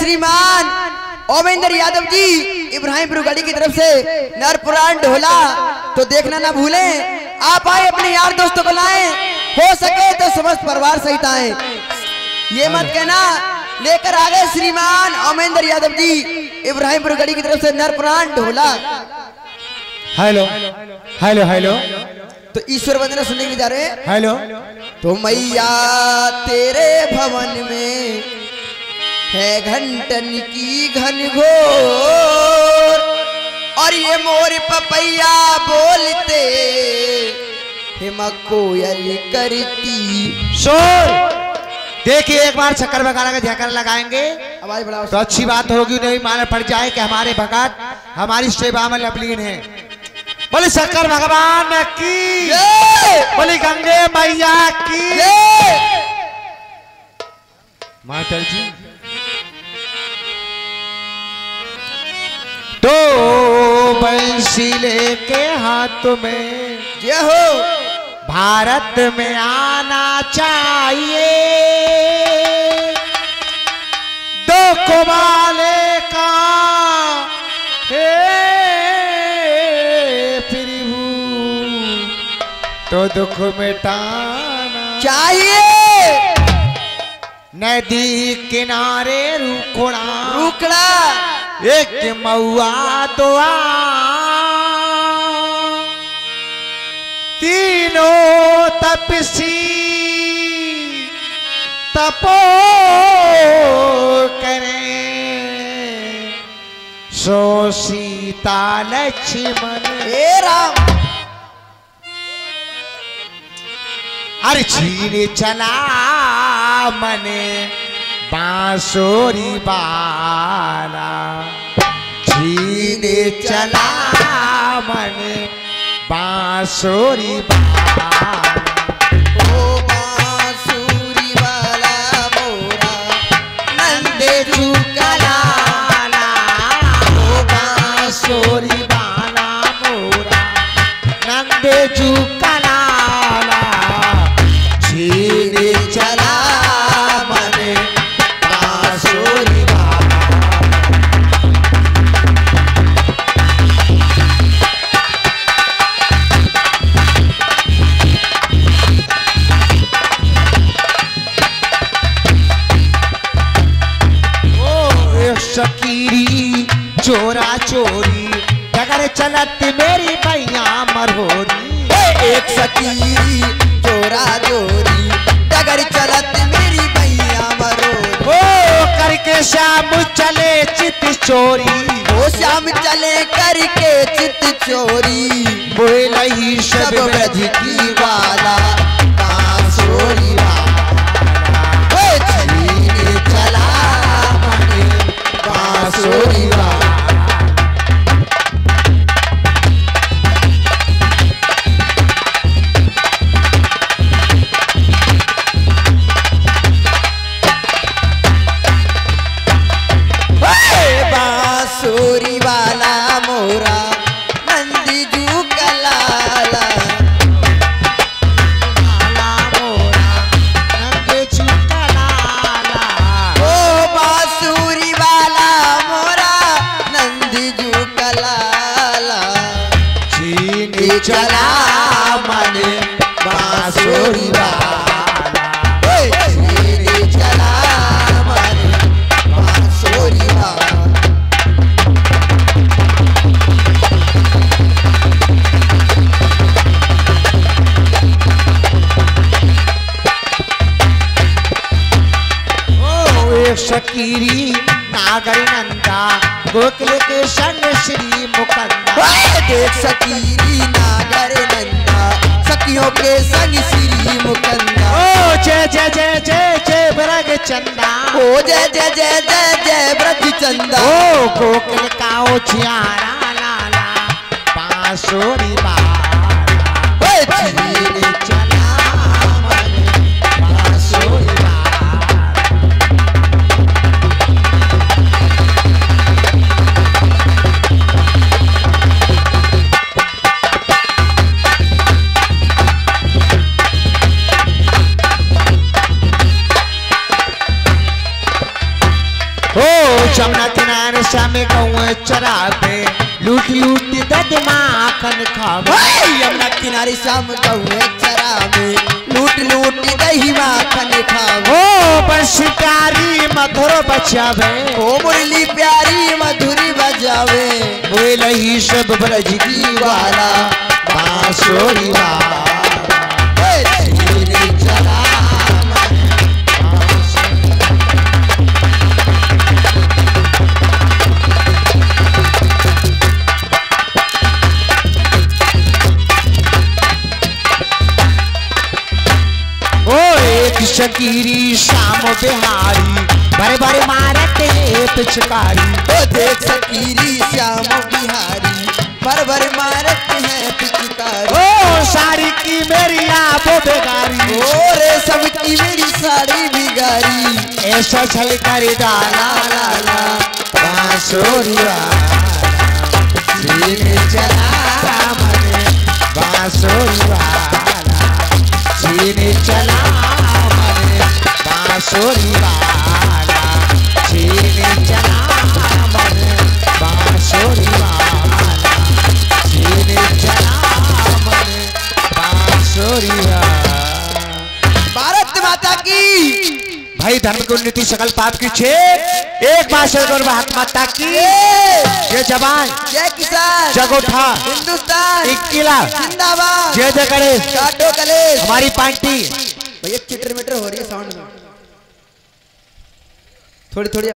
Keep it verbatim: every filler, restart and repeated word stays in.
श्रीमान ओमेंद्र यादव जी इब्राहिमपुर गढ़ी की तरफ से नरपुराण ढोला, तो देखना ना भूलें। आप आए अपने यार दोस्तों को लाएं, हो सके तो समस्त परिवार सहित आए। ये मत कहना लेकर आ गए श्रीमान ओमेंद्र यादव जी इब्राहिमपुर गढ़ी की तरफ से नरपुराण ढोला। हेलो हेलो हेलो, तो ईश्वर वंदना सुनने के लिए जा रहे हैं। हेलो, तो मैया तेरे भवन में है घंटन की घन घोर, और ये मोर पपैया बोलते हिमा कोयल करती शोर। देखिए एक बार शक्कर बगाना का झकर लगाएंगे, आवाज बढ़ाओ तो अच्छी बात होगी, नहीं माने पड़ जाए कि हमारे भगत हमारी सेवा में लबलीन है। बोले शंकर भगवान की, बोले गंगे मैया की। माता जी तो बंसी लेके हाथ में जय हो, भारत में आना चाहिए, दो कुमाले का हे प्रभु, तो दुख मिटाना चाहिए। नदी किनारे रुकड़ा रुकड़ा एक मऊआ दुआ, तीनों तपसी तपो करें, सो सीता लक्ष्मण हे राम। अरे छीने चला मने बांसुरी बाला, छीने चला मने बांसुरी बाला। ओ बांसुरी वाला मोरा नंदे झुकला, ओ बांसुरी बाला मोरा नंदे झुकला, छीने चला मने बांसुरी बाला। शकीरी चोरा चोरी डगर चलत मेरी भैया मरहोरी, एक सकीरी चोरा चोरी डगर चलत मेरी भैया मरोरी। ओ करके श्याम चले चित चोरी, ओ श्याम चले करके चित चोरी, बोल ही सब ब्रज की वाला बांसुरी वाला, ओ छीने चला मने बांसुरी वाला। बांसुरी वाला मोरा नंदी जू कलाला, मोरा नंदे झुकलाला। ओ बांसुरी वाला मोरा नंदी जू कलाला, छीने चला मने बांसुरी वाला, ओए छीने चला मने बांसुरी वाला। शकीरी नागर नंदा गोकुल के संग श्री मुकंदा, देख सकीरी नागर नंदा सखियों के संग श्री मुकंदा। ओ जय जय जय जय जय ब्रज चंदा, ओ जय जय जय जय जय ब्रज चंदा। ओ गोकुल का उछियारा लाला बांसुरी बाला, छीने चला मने बांसुरी बाला। ओ जमुना किनारे श्याम गौए चरावे लूट लूट दद माखन खावे यमुना किनारे शाम गौए चरावे लूट लूट दही माखन खावे ओ बंसी प्यारी मधुर बचावे ओ मुरली प्यारी मधुरी बजावे बोल ही सब ब्रज की वाला बांसुरी वाला शकीरी शाम बिहारी बड़े बड़े मारते पिचकारी ओ देख शकीरी श्याम बिहारी बड़े बड़े मारते हैं पिचकारी ओ साड़ी की मेरी आपो बेगारी ओ रेशम की मेरी साड़ी बिगारी ऐसा छल कर डाला लाला बांसुरी वाला सीने चला मने बांसुरी वाला सीने चला बांसुरी वाला छीने चला मन बांसुरी वाला छीने चला मन बांसुरी वाला। भारत माता की भाई धर्म की उन्नति सकल पाप की छे एक बार भारत माता की जय जवान जय किसान जगोठा हिंदुस्तान एक किला जिंदाबाद जय जय गणेश काटो कलेश हमारी पार्टी भैया चिटर मिटर हो रही है साउंड में थोड़ी थोड़ी